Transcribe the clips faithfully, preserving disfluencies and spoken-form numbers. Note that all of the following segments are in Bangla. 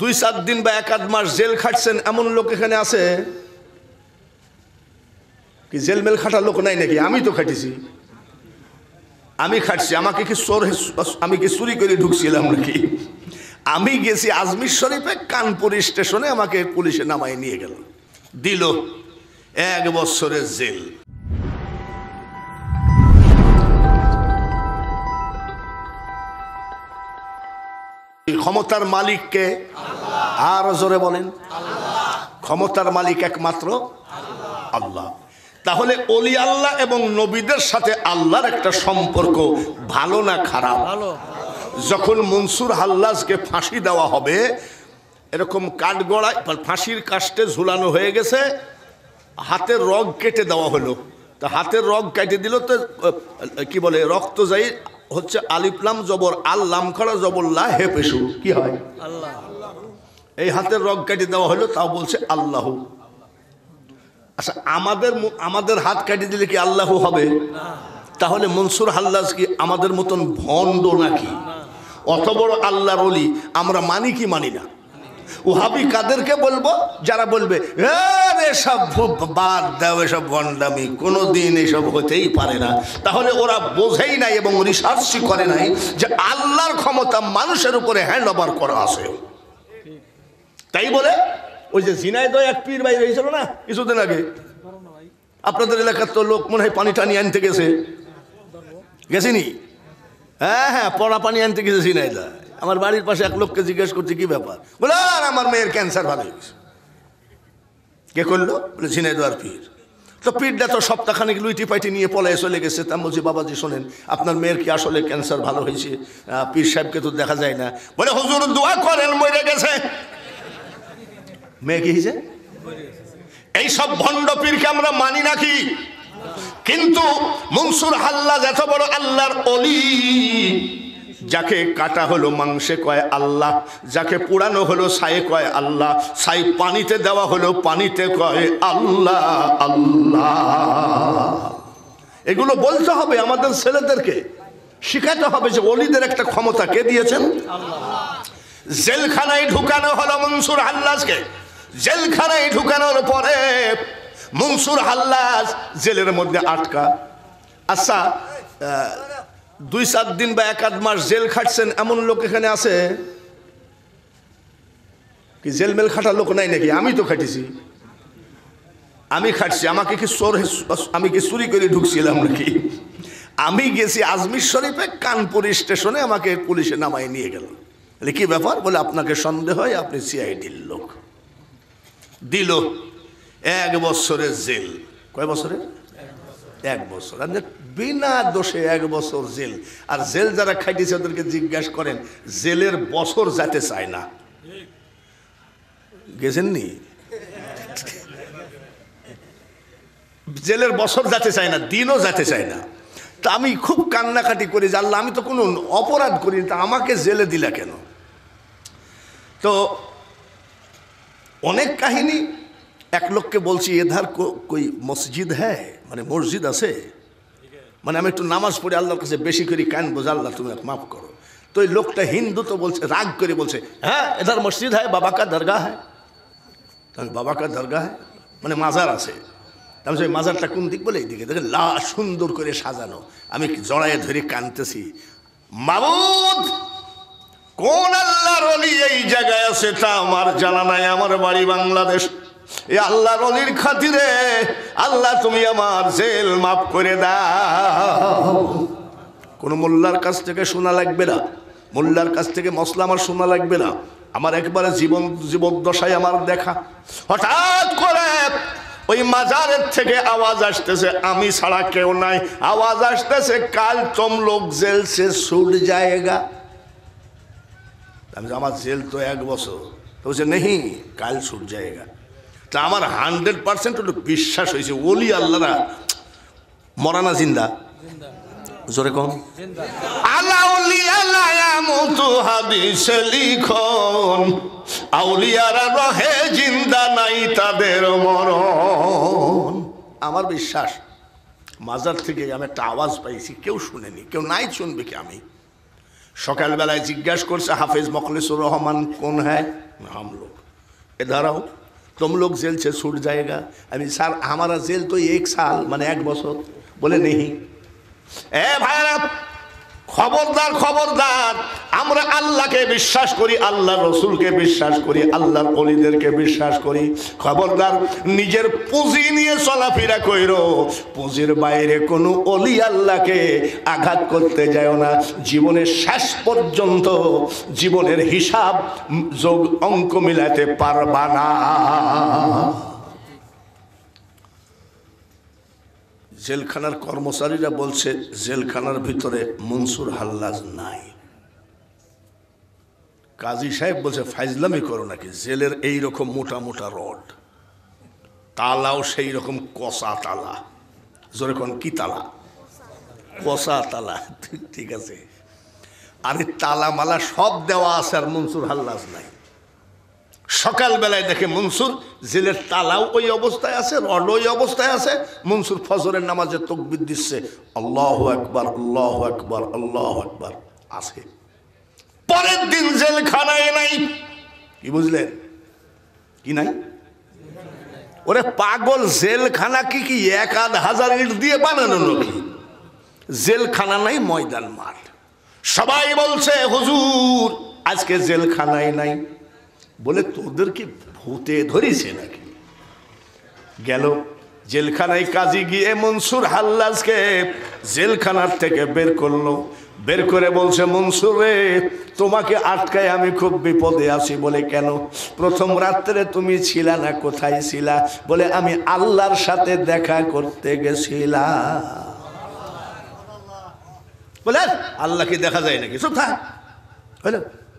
দুই চার দিন বা এক আধ মাস জেল খাটছেন এমন লোক এখানে আছে কি? জেল মেল খাটার লোক নাই নাকি? আমি তো খাটিছি, আমি খাটছি। আমাকে কি চোর, আমি কি চুরি করে ঢুকছিলাম নাকি? আমি গেছি আজমির শরীফে, কানপুর স্টেশনে আমাকে পুলিশে নামাই নিয়ে গেল, দিল এক বছরের জেল। ক্ষমতার মালিককে আর জোরে বলেন, ক্ষমতার মালিক একমাত্র আল্লাহ। তাহলে ওলি আল্লাহ এবং নবীদের সাথে আল্লাহর একটা সম্পর্ক ভালো না খারাপ? যখন মনসুর হাল্লাজকে ফাঁসি দেওয়া হবে, এরকম কাঠগড়ায় ফাঁসির কাস্টে ঝুলানো হয়ে গেছে, হাতের রগ কেটে দেওয়া হলো। তা হাতের রগ কেটে দিল তো কি বলে, রক্ত যাই হচ্ছে আলিফলাম জবর আল লাম খড়া জবর লা হে পেশু, কি হয়? আল্লাহ। এই হাতের রগ কেটে দেওয়া হলো, তাও বলছে আল্লাহ। আচ্ছা, আমাদের আমাদের হাত কেটে দিলে কি আল্লাহ হবে? তাহলে মনসুর হাল্লাজ কি আমাদের মতন ভণ্ড নাকি? অত বড় আল্লাহর ওলি আমরা মানি কি মানি না? ওহাবি কাদেরকে বলবো? যারা বলবে এসব বাদ দাও, এসব ভণ্ডামি, কোনোদিন এসব হতেই পারে না। তাহলে ওরা বোঝেই নাই এবং রিসার্চই করে নাই যে আল্লাহর ক্ষমতা মানুষের উপরে হ্যান্ড ওভার করা আছে। তাই বলে ওই যে ঝিনাইদহ এক পীর ভাই হয়েছিল না কিছুদিন আগে, আপনাদের এলাকার তো লোক মনে হয় পানি টানি আনতে গেছে, গেছিনি? হ্যাঁ হ্যাঁ, পড়া পানি আনতে গেছে ঝিনাইদহ। আমার বাড়ির পাশে এক লোককে জিজ্ঞেস করছে কি ব্যাপার, বলে আর আমার মেয়ের ক্যান্সার ভালো হয়ে গেছে। কে করলো? বলে ঝিনাইদহ পীর। তো পীরটা তো সপ্তাহখানিক লুইটি পাইটি নিয়ে পলায় চলে গেছে। তা বলছি বাবাজি শোনেন, আপনার মেয়ের কি আসলে ক্যান্সার ভালো হয়েছে? পীর সাহেবকে তো দেখা যায় না। বলে হুজুর দোয়া করেন, মরে গেছে। মেয়ে কি হয়েছে? এইসব ভণ্ড পীরকে আমরা মানি নাকি? কিন্তু মনসুর হাল্লাজ এত বড় আল্লাহর ওলি, যাকে কাটা হলো মাংসে কয় আল্লাহ, যাকে পোড়ানো হলো ছায়ে কয় আল্লাহ, ছাই পানিতে দেওয়া হলো পানিতে কয় আল্লাহ আল্লাহ। এগুলো বলতে হবে আমাদের ছেলেদেরকে, শিখাতে হবে যে ওলিদের একটা ক্ষমতা কে দিয়েছেন? আল্লাহ। জেলখানায় ঢুকানো হলো মনসুর হাল্লাজকে। জেলখানায় ঢুকানোর পরে মনসুর হাল্লাজ জেলের মধ্যে আটকা। আচ্ছা, দুই চার দিন বা এক আধ মাস জেল খাটছেন এমন লোক এখানে আছে কি? জেল মেল খাটার লোক নাই নাকি? আমি তো খাটিছি, আমি খাটছি। আমাকে কি চোর, আমি কি চুরি করে ঢুকছিলাম নাকি? আমি গেছি আজমির শরীফে, কানপুর স্টেশনে আমাকে পুলিশে নামাই নিয়ে গেল। কি ব্যাপার? বলে আপনাকে সন্দেহ হয় আপনি সিআইডির লোক, দিল এক বছরের জেল। কয় বছরে? এক বছর। বিনা দোষে এক বছর জেল। আর জেল যারা খাইতেছে ওদেরকে জিজ্ঞাসা করেন, জেলের বছর যেতে চায় না। গেছেননি? জেলের বছর যেতে চায় না, দিনও যেতে চায় না। তা আমি খুব কান্নাকাটি করি যে আল্লাহ, আমি তো কোনো অপরাধ করি, তা আমাকে জেলে দিলা কেন? তো অনেক কাহিনী। এক লোককে বলছি এধার কই মসজিদ হ্যাঁ, মানে মসজিদ আছে, মানে আমি একটু নামাজ পড়ে আল্লাহর কাছে বেশি করে কান বোঝা, আল্লাহ তুমি মাফ করো। তো ওই লোকটা হিন্দু, তো বলছে রাগ করে বলছে হ্যাঁ এধার মসজিদ হ্যাঁ, বাবা কা দরগাহ হ্যাঁ। বাবা কা দরগাহ হ্যাঁ মানে মাজার আছে। আমি সেই মাজারটা কোন দিক? বলে এইদিকে। দেখেন লা সুন্দর করে সাজানো। আমি জড়াইয়ে ধরে কানতেছি, মাবুদ কোন আল্লাহর ওলি এই জায়গায় আছে তা আমার জানা নাই। আমার বাড়ি বাংলাদেশ। এই আল্লাহর ওলির খাতিরে আল্লাহ তুমি আমার জেল মাফ করে দাও। কোনো মোল্লার কাছ থেকে শোনা লাগবে না, মোল্লার কাছ থেকে মশলা আমার শোনা লাগবে না। আমার একবারে জীবন জীবদ্দশায় আমার দেখা। হঠাৎ করে ওই মাজারের থেকে আওয়াজ আসতেছে, আমি ছাড়া কেউ নাই। আওয়াজ আসতেছে কাল তুম লোক জেল সে ছুট যায়গা। আমি আমার জেল তো এক বছর। তো বলছে নেই, কাল ছুট যায়গা। তা আমার হান্ড্রেড পার্সেন্ট ওটা বিশ্বাস হয়েছে ওলি আল্লাহরা মরানা জিন্দা। জোরে কম আউলিয়ারা রহে জিন্দা নাই তাদের মরণ। আমার বিশ্বাস মাজার থেকে আমি একটা আওয়াজ পাইছি, কেউ শুনেনি, কেউ নাই শুনবে কি? আমি সকালবেলায় জিজ্ঞাসা করছে হাফেজ মখলিসুর রহমান কোন হ্যাঁ हम लोग इधर आओ तुम लोग जेल से छूट जाएगा अभी सर हमारा जेल तो एक साल माने एक बছর बोले नहीं ए भाईरा খবরদার খবরদার আমরা আল্লাহকে বিশ্বাস করি আল্লাহর রাসূলকে বিশ্বাস করি আল্লাহর ওলিদেরকে বিশ্বাস করি খবরদার নিজের পুঁজি নিয়ে চলাফেরা কইরো পুঁজির বাইরে কোনো ওলি আল্লাহকে আঘাত করতে যাও না জীবনের শেষ পর্যন্ত জীবনের হিসাব যোগ অঙ্ক মিলাতে পারবা না জেলখানার কর্মচারীরা বলছে জেলখানার ভিতরে মনসুর হাল্লাজ নাই কাজী সাহেব বলছে ফাইজলামি করো নাকি জেলের এই রকম মোটা মোটা রড তালাও সেই রকম কষা তালা জোরে কোন কি তালা কষা তালা ঠিক আছে আরে তালা মালা সব দেওয়া আছে আর মনসুর হাল্লাজ নাই সকালবেলায় দেখে মনসুর জেলের তালাও ওই অবস্থায় আছে রড ওই অবস্থায় আছে মনসুর ফজরের নামাজে তাকবীর দিচ্ছে আল্লাহু আকবার আল্লাহু আকবার আল্লাহু আকবার আছে পরের দিন জেলখানায় নাই কি বুঝলেন কি নাই ওরে পাগল জেলখানা কি কি এক আধ হাজার ইট দিয়ে বানানো নাকি জেলখানা নাই ময়দান মাঠ সবাই বলছে হুজুর আজকে জেলখানায় নাই বলে তোদের কি ভূতে ধরেছে নাকি গেল জেলখানায় কাজী গিয়ে মনসুর হাল্লাজকে জেলখানার থেকে বের করলো বের করে বলছে মনসুর রে তোমাকে আটকায় আমি খুব বিপদে আছি বলে কেন প্রথম রাত্রে তুমি ছিলা না কোথায় ছিলা বলে আমি আল্লাহর সাথে দেখা করতে গেছিলাম বলে আল্লাহ কি দেখা যায় নাকি চুপ থাক হলো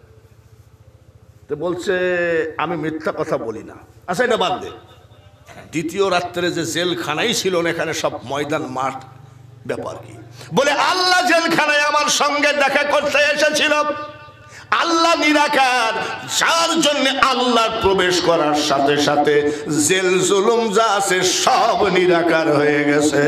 তো বলছে আমি মিথ্যা কথা বলি না আচ্ছা এটা বাদ দে দ্বিতীয় রাত্রে যে জেলখানাই ছিল না এখানে সব ময়দান মাঠ ব্যাপার কি বলে আল্লাহ জেলখানায় আমার সঙ্গে দেখা করতে এসেছিল আল্লাহ নিরাকার যার জন্য আল্লাহ প্রবেশ করার সাথে সাথে জেল জুলুম যা আছে সব নিরাকার হয়ে গেছে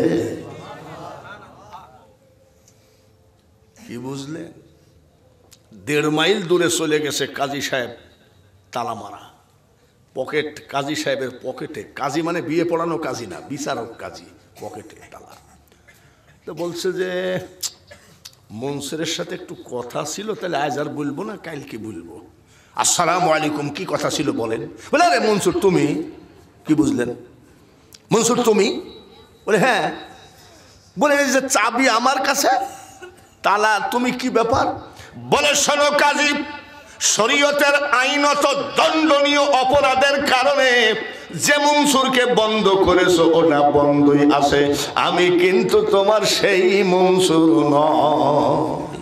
কি বুঝলেন দেড় মাইল দূরে চলে গেছে কাজী সাহেব তালা মারা পকেট কাজী সাহেবের পকেটে কাজী মানে বিয়ে পড়ানো কাজী না বিচারক কাজী পকেটে তালা তো বলছে যে মনসুরের সাথে একটু কথা ছিল তাহলে আজ আর বলবো না কালকে বলবো আসসালামু আলাইকুম কি কথা ছিল বলেন বলে আরে মনসুর তুমি কি বুঝলেন মনসুর তুমি বলে হ্যাঁ বলে এই যে চাবি আমার কাছে তালা তুমি কি ব্যাপার বলে শোনো কাজী শরীয়তের আইনত দণ্ডনীয় অপরাধের কারণে যে মনসুরকে বন্ধ করেছো ওটা বন্ধই আছে আমি কিন্তু তোমার সেই মনসুর নয়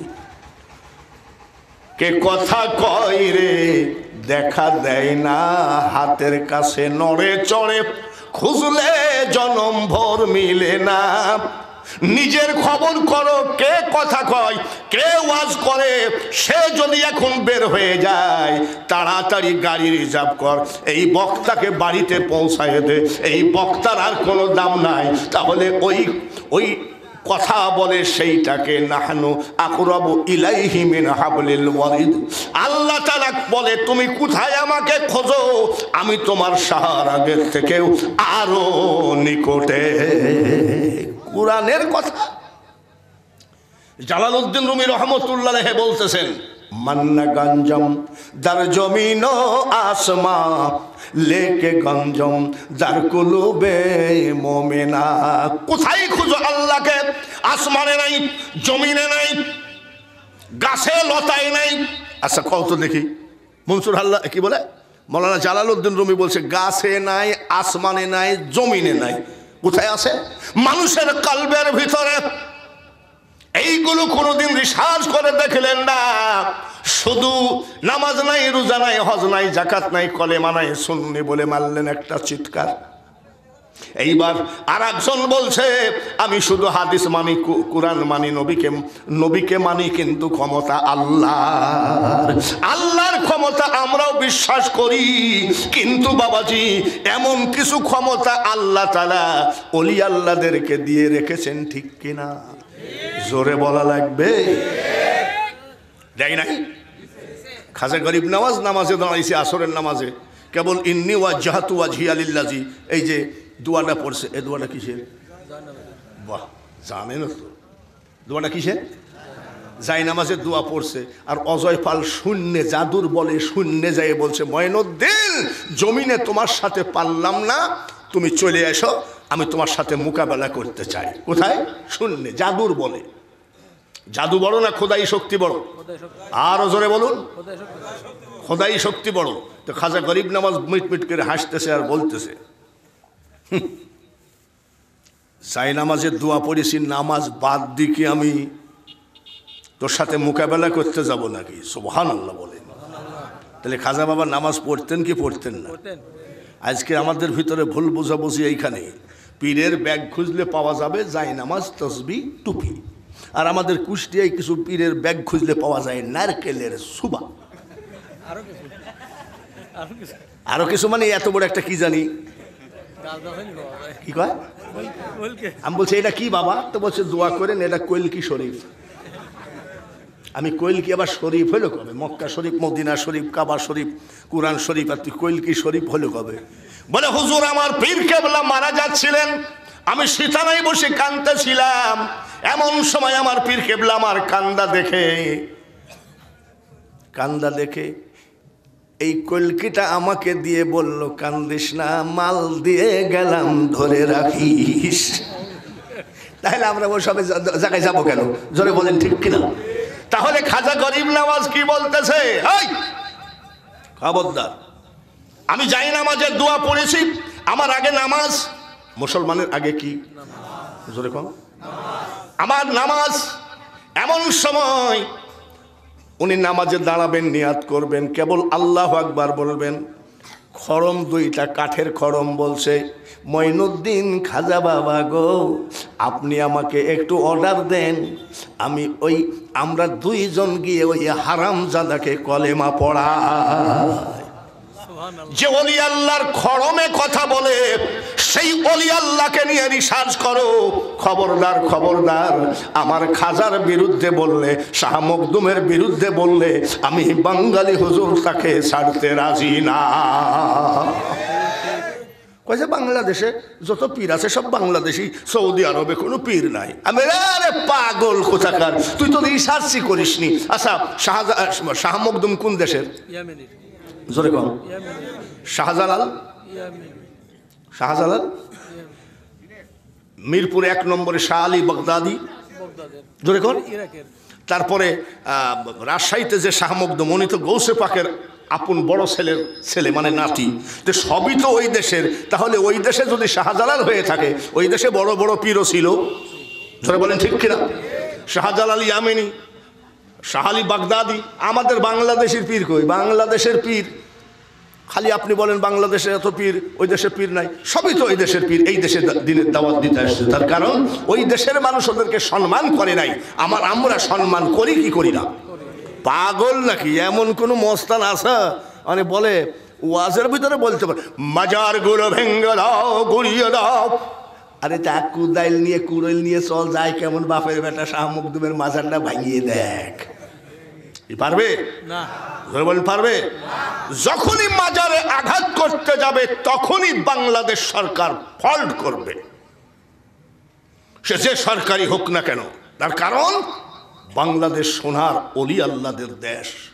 কে কথা কয় রে দেখা দেয় না হাতের কাছে নড়ে চড়ে খুঁজলে জনম ভর মিলে না নিজের খবর করো কে কথা কয় কে ওয়াজ করে সে যদি এখন বের হয়ে যায় তাড়াতাড়ি গাড়ি রিজার্ভ কর এই বক্তাকে বাড়িতে পৌঁছায় দে এই বক্তার আর কোনো দাম নাই তাহলে ওই ওই কথা বলে সেইটাকে নাহানু আকরাবু ইলাইহি মিন হাবলিল ওয়ারিদ আল্লাহ তাআলা বলে তুমি কোথায় আমাকে খোঁজো আমি তোমার সাহারাগের থেকেও আরো নিকটে কুরআনের কথা জালালউদ্দিন রুমি রহমাতুল্লাহ আলাইহি বলতেছেন মান্না গঞ্জম দার জমিন ও আসমা লেকে গঞ্জম দার কুলুবে মুমিনা কোথায় খুঁজো আল্লাহকে আসমানে নাই জমিনে নাই গাছে লতায় নাই আচ্ছা কত দেখি মনসুর আল্লাহ কি বলে মাওলানা জালালউদ্দিন রুমি বলছে গাছে নাই আসমানে নাই জমিনে নাই কোথায় আছে মানুষের কলবের ভিতরে এইগুলো কোনোদিন রিসার্চ করে দেখলেন না শুধু নামাজ নাই রোজা নাই হজ নাই যাকাত নাই কলেমা নাই সুন্নি বলে মারলেন একটা চিৎকার এইবার আরেকজন বলছে আমি শুধু হাদিস মানি কুরআন মানি নবীকে নবীকে মানি কিন্তু ক্ষমতা আল্লাহর আল্লাহর ক্ষমতা আমরাও বিশ্বাস করি কিন্তু বাবাজি এমন কিছু ক্ষমতা আল্লাহ তাআলা ওলি আল্লাহদেরকে দিয়ে রেখেছেন ঠিক কিনা জোরে বলা লাগবে দেয় নাই? খাজা গরিব নওয়াজ নামাজে দাঁড়াইছে আসরের নামাজে, কেবল ইন্নি ওয়াজহাতু ওয়াজহিয়া লিল্লাযী, এই যে দোয়াটা পড়ছে, এই দোয়াটা কিসের? বাহ, জানেন তো দোয়াটা কিসের? যাই নামাজের দোয়া পড়ছে। আর অজয় পাল শূন্যে, জাদুর বলে শূন্যে যায় বলছে, মঈনুদ্দিন জমিনে তোমার সাথে পারলাম না, তুমি চলে এসো, আমি তোমার সাথে মোকাবেলা করতে চাই। কোথায়? শূন্যে, জাদুর বলে। জাদু বড় না খোদাই শক্তি বড়? আরো জোরে বলুন, খোদাই শক্তি বড়। তো খাজা গরিব নামাজ মিট মিট করে হাসতেছে আর বলতেছে, যাই নামাজের দোয়া পড়েছি, নামাজ বাদ দিকে আমি তোর সাথে মোকাবেলা করতে যাব নাকি? সুবহানাল্লাহ বলেন। তাহলে খাজা বাবা নামাজ পড়তেন কি পড়তেন না? আজকে আমাদের ভিতরে ভুল বোঝাবুঝি এইখানে। পীরের ব্যাগ খুঁজলে পাওয়া যাবে যাই নামাজ, তসবি, টুপি। আর আমাদের কুষ্টিয়ায় কিছু পীরের ব্যাগ খুঁজলে পাওয়া যায় নারকেলের সুবা, আরো কিছু, মানে এত বড় একটা কি জানি কি কয়, আমি বলছি এটা কি বাবা? তো বলছে দোয়া করেন, এটা কৈলকি শরীফ। আমি কৈলকি আবার শরীফ হলো কবে? মক্কা শরীফ, মদিনা শরীফ, কাবা শরীফ, কুরআন শরীফ, আর তুই কৈলকি শরীফ হলো কবে? বলে হুজুর আমার পীর কেবলা মারা যাচ্ছিলেন, আমি সিতানায় বসে কাঁদতেছিলাম, এমন সময় আমার পীর কেবলা আমার কান্দা দেখে কান্দা দেখে এই কলকিটা আমাকে দিয়ে বলল, কান্দিস না, মাল দিয়ে গেলাম ধরে রাখিস। তাহলে আমরা ওই সবে জায়গায় যাবো কেন? জোরে বলেন ঠিক কিনা? তাহলে খাজা গরিব নওয়াজ কি বলতেছে? এই খবরদার, আমি যাই নামাজের দোয়া পড়েছি, আমার আগে নামাজ। মুসলমানের আগে কি? জোরে কম, আমার নামাজ। এমন সময় উনি নামাজে দাঁড়াবেন, নিয়াত করবেন, কেবল আল্লাহু আকবার বলবেন। খড়ম দুইটা কাঠের খড়ম বলছে, মঈনুদ্দিন খাজা বাবা গো, আপনি আমাকে একটু অর্ডার দেন, আমি ওই আমরা দুইজন গিয়ে ওই হারামজাদাকে কলেমা পড়াই। যে ওলি আল্লাহর খড়মে কথা বলে সেই ওলি আল্লাহকে নিয়ে রিসার্চ করো। খবরদার, খবরদার, আমার খাজার বিরুদ্ধে বললে, শাহ মখদুমের বিরুদ্ধে বললে আমি বাঙালি হুজুর তাকে ছাড়তে রাজি না। কয়েছে বাংলাদেশে যত পীর আছে সব বাংলাদেশি, সৌদি আরবে কোনো পীর নাই। আমি আরে পাগল কোথাকার, তুই তো রিসার্চই করিসনি। আচ্ছা, শাহজাহান শাহ মখদুম কোন দেশের? জোরে কম। শাহজালাল, শাহজালাল মিরপুর এক নম্বরে শাহ আলী বাগদাদি, জোরে কর। তারপরে রাজশাহীতে যে শাহ মখদুম, উনি তো গৌসে পাকের আপন বড় ছেলের ছেলে, মানে নাতি। তো সবই তো ওই দেশের। তাহলে ওই দেশে যদি শাহজালাল হয়ে থাকে, ওই দেশে বড় বড় পীরও ছিল। ধরে বলেন ঠিক কিনা? শাহজালাল ইয়ামেনি, শাহ আলী বাগদাদি। আমাদের বাংলাদেশের পীর কই? বাংলাদেশের পীর খালি আপনি বলেন বাংলাদেশে এত পীর, ওই দেশে পীর নাই। সবই তো ওই দেশের পীর, এই দেশে দিনের দাওয়াত দিতে আসছে। তার কারণ ওই দেশের মানুষ ওদেরকে সম্মান করে নাই। আমার আমরা সম্মান করি কি করি না? পাগল নাকি? এমন কোনো মস্তান আছে মানে বলে ওয়াজের ভিতরে বলতে পারে মাজার গুলো ভেঙ্গে দাও, গুড়িয়ে দাও। আরে তা কুদাইল নিয়ে কুড়াইল নিয়ে চল, যায় কেমন বাপের বেটা শাহ মখদুমের মাজারটা ভাঙিয়ে দেখ। পারবে না? বলেন পারবে? যখনই মাজারে আঘাত করতে যাবে তখনই বাংলাদেশ সরকার ফল্ট করবে, সে যে সরকারি হোক না কেন। তার কারণ বাংলাদেশ সোনার অলি আল্লাহদের দেশ।